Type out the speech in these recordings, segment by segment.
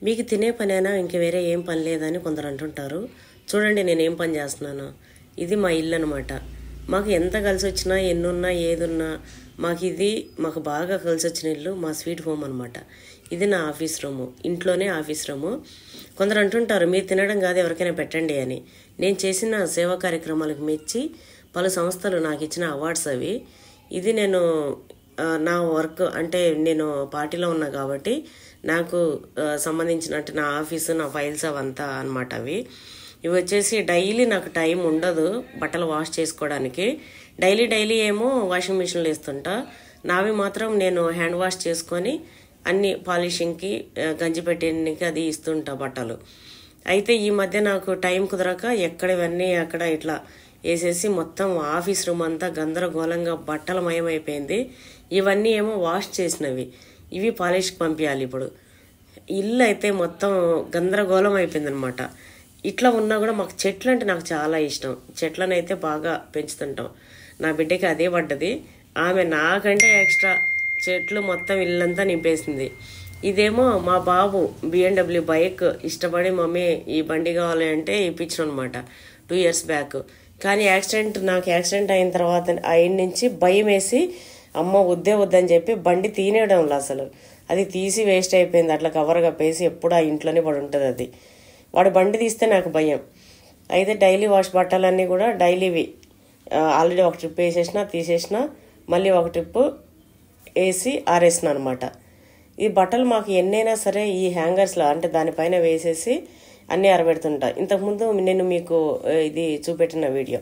మీకు తినే పనేనా ఇంక వేరే ఏం పని లేదని కొందరు అంటుంటారు. చూడండి నేనేం పని చేస్తున్నాను. ఇది మా ఇల్లు అనమాట. మాకు ఎంత కలిసి వచ్చినా ఎన్నున్నా ఏదున్నా మాకు బాగా కలిసి వచ్చిన ఇల్లు మా స్వీట్ హోమ్ అనమాట. ఇది నా ఆఫీస్ రూము, ఇంట్లోనే ఆఫీస్ రూము. కొందరు అంటుంటారు మీరు తినడం కాదు ఎవరికైనా పెట్టండి అని. నేను చేసిన సేవా కార్యక్రమాలకు మెచ్చి పలు సంస్థలు నాకు ఇచ్చిన అవార్డ్స్ అవి. ఇది నేను నా వర్క్ అంటే నేను పార్టీలో ఉన్నా కాబట్టి నాకు సంబంధించినట్టు నా ఆఫీసు నా ఫైల్స్ అవంతా అనమాట. ఇవి వచ్చేసి డైలీ నాకు టైం ఉండదు బట్టలు వాష్ చేసుకోవడానికి. డైలీ ఏమో వాషింగ్ మిషన్లో వేస్తుంటా. నావి మాత్రం నేను హ్యాండ్ వాష్ చేసుకొని అన్ని పాలిషింగ్కి గంజి పెట్టడానికి అది ఇస్తుంటా బట్టలు. అయితే ఈ మధ్య నాకు టైం కుదరక ఎక్కడివన్నీ అక్కడ ఇట్లా వేసేసి మొత్తం ఆఫీస్ రూమ్ అంతా గందరగోళంగా బట్టలమయమైపోయింది. ఇవన్నీ ఏమో వాష్ చేసినవి, ఇవి పాలిష్కి పంపించాలి. ఇప్పుడు ఇల్లు అయితే మొత్తం గందరగోళం అయిపోయింది అనమాట. ఇట్లా ఉన్నా కూడా మాకు చెట్లు అంటే నాకు చాలా ఇష్టం. చెట్లను అయితే బాగా పెంచుతుంటాం. నా బిడ్డకి అదే పడ్డది. ఆమె నాకంటే ఎక్స్ట్రా చెట్లు మొత్తం ఇల్లంతా నింపేసింది. ఇదేమో మా బాబు BMW బైక్ ఇష్టపడి మమ్మీ ఈ బండి కావాలి అంటే ఇప్పించాను అనమాట 2 years బ్యాక్. కానీ నాకు యాక్సిడెంట్ అయిన తర్వాత అయిన నుంచి భయం వేసి అమ్మ వద్దని చెప్పి బండి తీనేయడంలో అసలు అది తీసి వేస్ట్ అయిపోయింది. అట్లా కవర్ కప్పేసి ఎప్పుడు ఆ ఇంట్లోనే పడి ఉంటుంది అది. వాడు బండి తీస్తే నాకు భయం. అయితే డైలీ వాష్ బట్టలన్నీ కూడా డైలీవి ఆల్రెడీ ఒక ట్రిప్ వేసేసిన తీసేసిన మళ్ళీ ఒక ట్రిప్ వేసి ఆరేసిన అనమాట. ఈ బట్టలు మాకు ఎన్నైనా సరే ఈ హ్యాంగర్స్లో అంటే దానిపైన వేసేసి అన్నీ ఆరబెడుతుంటా. ఇంతకుముందు నేను మీకు ఇది చూపెట్టిన వీడియో.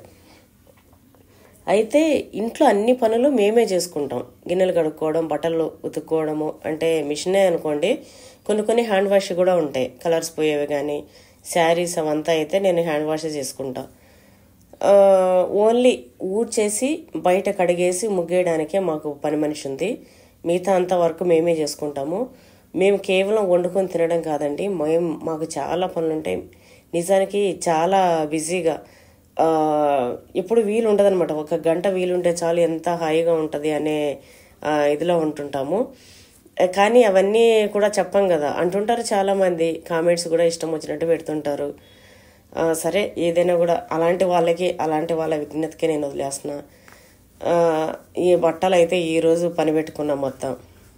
అయితే ఇంట్లో అన్ని పనులు మేమే చేసుకుంటాం. గిన్నెలు కడుక్కోవడం, బట్టలు ఉతుక్కోవడము అంటే మిషనే అనుకోండి. కొన్ని హ్యాండ్ వాష్ కూడా ఉంటాయి, కలర్స్ పోయేవి కానీ శారీస్ అవంతా అయితే నేను హ్యాండ్ వాష్ చేసుకుంటా. ఓన్లీ ఊడ్చేసి బయట కడిగేసి ముగ్గేయడానికే మాకు పని మనిషి ఉంది. మిగతా అంత వరకు మేమే చేసుకుంటాము. మేము కేవలం వండుకొని తినడం కాదండి, మాకు చాలా పనులు ఉంటాయి. నిజానికి చాలా బిజీగా ఎప్పుడు వీలు ఉండదనమాట. 1 గంట వీలుంటే చాలు ఎంత హాయిగా ఉంటుంది అనే ఇదిలో ఉంటుంటాము. కానీ అవన్నీ కూడా చెప్పం కదా అంటుంటారు చాలామంది. కామెంట్స్ కూడా ఇష్టం వచ్చినట్టు పెడుతుంటారు. సరే ఏదైనా కూడా అలాంటి వాళ్ళ విజ్ఞతకే నేను వదిలేస్తున్నా. ఈ బట్టలు అయితే ఈరోజు పని పెట్టుకున్నాం మొత్తం.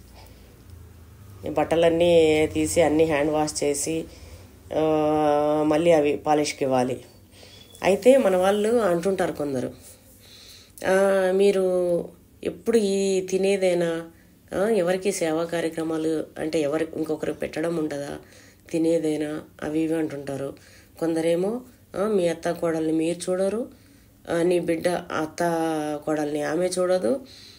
ఈ బట్టలన్నీ తీసి అన్నీ హ్యాండ్ వాష్ చేసి మళ్ళీ అవి పాలిష్కి ఇవ్వాలి. అయితే మన వాళ్ళు అంటుంటారు కొందరు, మీరు ఎప్పుడు ఈ తినేదైనా ఎవరికి సేవా కార్యక్రమాలు అంటే ఇంకొకరికి పెట్టడం ఉండదా, తినేదైనా అవి ఇవి అంటుంటారు. కొందరేమో మీ అత్త కోడల్ని మీరు చూడరు, నీ బిడ్డ అత్త కోడల్ని ఆమె చూడదు,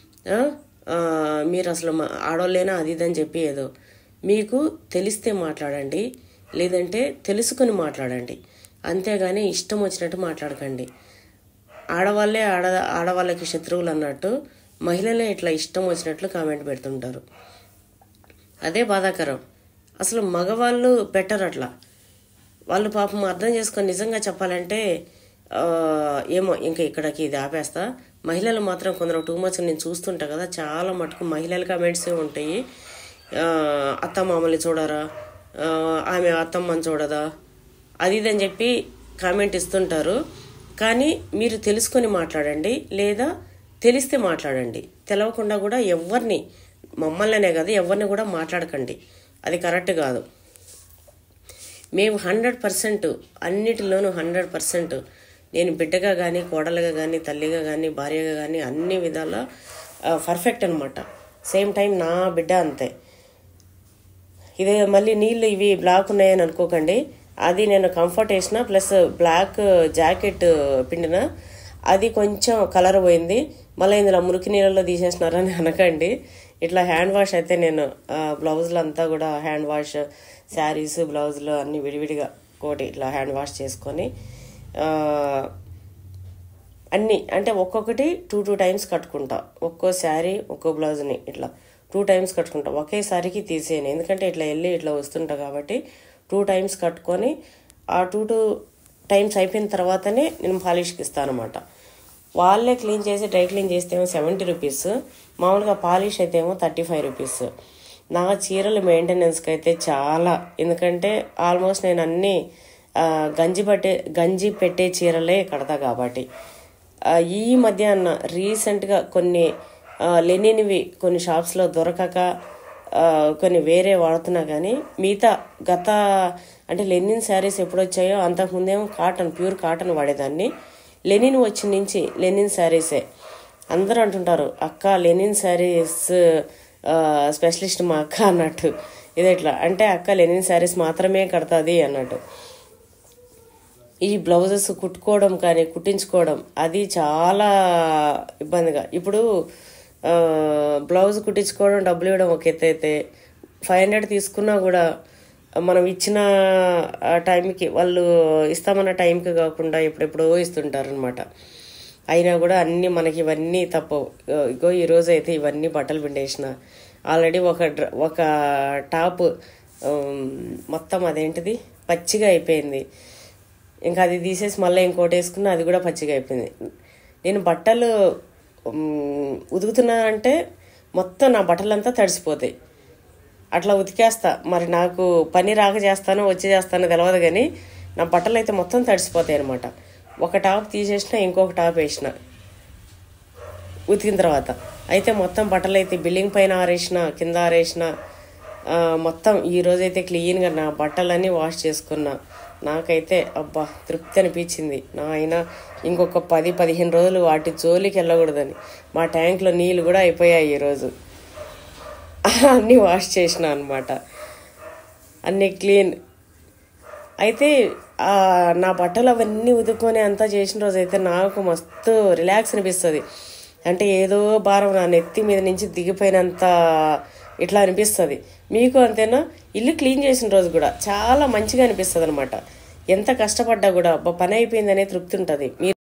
మీరు అసలు ఆడోళ్ళేనా అది ఇదని చెప్పి ఏదో. మీకు తెలిస్తే మాట్లాడండి, లేదంటే తెలుసుకొని మాట్లాడండి. అంతేగాని ఇష్టం వచ్చినట్టు మాట్లాడకండి. ఆడవాళ్ళకి శత్రువులు అన్నట్టు మహిళలే ఇట్లా ఇష్టం వచ్చినట్లు కామెంట్ పెడుతుంటారు. అదే బాధాకరం. అసలు మగవాళ్ళు బెటర్ అట్లా. వాళ్ళు పాపం అర్థం చేసుకొని నిజంగా చెప్పాలంటే ఏమో ఇంకా ఇక్కడికి ఇది ఆపేస్తా. మహిళలు మాత్రం కొందరు టూ మచ్ నేను చూస్తుంటా కదా, చాలా మటుకు మహిళల కామెంట్సే ఉంటాయి. అత్త మామల్ని చూడరా, ఆమె అత్తమ్మని చూడదా, అది ఇదని చెప్పి కామెంట్ ఇస్తుంటారు. కానీ మీరు తెలుసుకొని మాట్లాడండి, లేదా తెలిస్తే మాట్లాడండి. తెలవకుండా కూడా ఎవరిని, మమ్మల్నే కదా ఎవరిని కూడా మాట్లాడకండి. అది కరెక్ట్ కాదు. మేము 100% అన్నిటిలోనూ 100% నేను బిడ్డగా కానీ కోడలుగా కానీ తల్లిగా కానీ భార్యగా కానీ అన్ని విధాలా పర్ఫెక్ట్ అనమాట. సేమ్ టైం నా బిడ్డ అంతే. ఇదే మళ్ళీ నీళ్ళు ఇవి బ్లాక్ ఉన్నాయని అనుకోకండి. అది నేను కంఫర్ట్ వేసిన ప్లస్ బ్లాక్ జాకెట్ పిండిన, అది కొంచెం కలర్ పోయింది. మళ్ళీ ఇందులో మురికి నీళ్ళలో తీసేసినారని అనకండి. ఇట్లా హ్యాండ్ వాష్ అయితే నేను బ్లౌజులు అంతా కూడా హ్యాండ్ వాష్, శారీస్ బ్లౌజులు అన్నీ విడివిడిగా కోటి ఇట్లా హ్యాండ్ వాష్ చేసుకొని అన్నీ అంటే ఒక్కొక్కటి 2 times కట్టుకుంటా. ఒక్కో శారీ ఒక్కో బ్లౌజ్ని ఇట్లా 2 times కట్టుకుంటా. ఒకేసారికి తీసేయను, ఎందుకంటే ఇట్లా వెళ్ళి ఇట్లా వస్తుంటా కాబట్టి 2 times కట్టుకొని ఆ 2 times అయిపోయిన తర్వాతనే నేను పాలిష్కి ఇస్తాను అనమాట. వాళ్ళే క్లీన్ చేసి డ్రై క్లీన్ చేస్తే ఏమో 70 rupees, మామూలుగా పాలిష్ అయితే ఏమో 35 rupees. నా చీరల మెయింటెనెన్స్కి అయితే చాలా, ఎందుకంటే ఆల్మోస్ట్ నేను అన్నీ గంజి పెట్టే చీరలే కడతా కాబట్టి. ఈ మధ్యాహ్న రీసెంట్గా కొన్ని లెనిన్వి కొన్ని షాప్స్లో దొరకక కొన్ని వేరే వాడుతున్నా, కానీ మిగతా అంటే లెనిన్ శారీస్ ఎప్పుడు వచ్చాయో అంతకుముందేమో ప్యూర్ కాటన్ వాడేదాన్ని. లెనిన్ వచ్చిన నుంచి లెనిన్ శారీసే. అందరూ అంటుంటారు, అక్క లెనిన్ శారీస్ స్పెషలిస్ట్ మా అక్క అన్నట్టు. ఇది ఎట్లా అంటే, అక్క లెనిన్ శారీస్ మాత్రమే కడతాది అన్నట్టు. ఈ బ్లౌజెస్ కుట్టుకోవడం కానీ కుట్టించుకోవడం అది చాలా ఇబ్బందిగా. ఇప్పుడు బ్లౌజ్ కుట్టించుకోవడం డబ్బులు ఇవ్వడం ఒక ఎత్తు అయితే, 500 తీసుకున్నా కూడా మనం ఇచ్చిన టైంకి, వాళ్ళు ఇస్తామన్న టైంకి కాకుండా ఎప్పుడెప్పుడో ఇస్తుంటారనమాట. అయినా కూడా అన్నీ మనకి ఇవన్నీ తప్పవు. ఇగో ఈరోజు అయితే ఇవన్నీ బట్టలు పిండేసిన. ఆల్రెడీ ఒక టాప్ మొత్తం అదేంటిది పచ్చిగా అయిపోయింది. ఇంకా అది తీసేసి మళ్ళీ ఇంకోటి వేసుకున్నా, అది కూడా పచ్చిగా అయిపోయింది. నేను బట్టలు ఉతుకుతున్నా అంటే మొత్తం నా బట్టలంతా తడిసిపోతాయి. అట్లా ఉతికేస్తా. మరి నాకు పని రాక చేస్తానో వచ్చి చేస్తానో తెలియదు, కానీ నా బట్టలు అయితే మొత్తం తడిసిపోతాయి అనమాట. ఒక టాప్ తీసేసిన ఇంకొక టాప్ వేసిన ఉతికిన తర్వాత. అయితే మొత్తం బట్టలు అయితే బిల్డింగ్ పైన ఆరేసిన, కింద ఆరేసిన. మొత్తం ఈరోజైతే క్లీన్గా నా బట్టలన్నీ వాష్ చేసుకున్నా. నాకైతే అబ్బా తృప్తి అనిపించింది. ఆయన ఇంకొక 10-15 రోజులు వాటి జోలికి వెళ్ళకూడదని. మా ట్యాంక్లో నీళ్ళు కూడా అయిపోయాయి ఈరోజు. అన్నీ వాష్ చేసిన అనమాట, అన్నీ క్లీన్. అయితే నా బట్టలు అవన్నీ ఉతుక్కొని అంతా చేసిన రోజు అయితే నాకు మస్తు రిలాక్స్ అనిపిస్తుంది. అంటే ఏదో భారం నా నెత్తి మీద నుంచి దిగిపోయినంత ఇట్లా అనిపిస్తుంది. మీకు అంతేనా? ఇల్లు క్లీన్ చేసిన రోజు కూడా చాలా మంచిగా అనిపిస్తుంది అనమాట. ఎంత కష్టపడ్డా కూడా పని అయిపోయిందనే తృప్తి ఉంటుంది.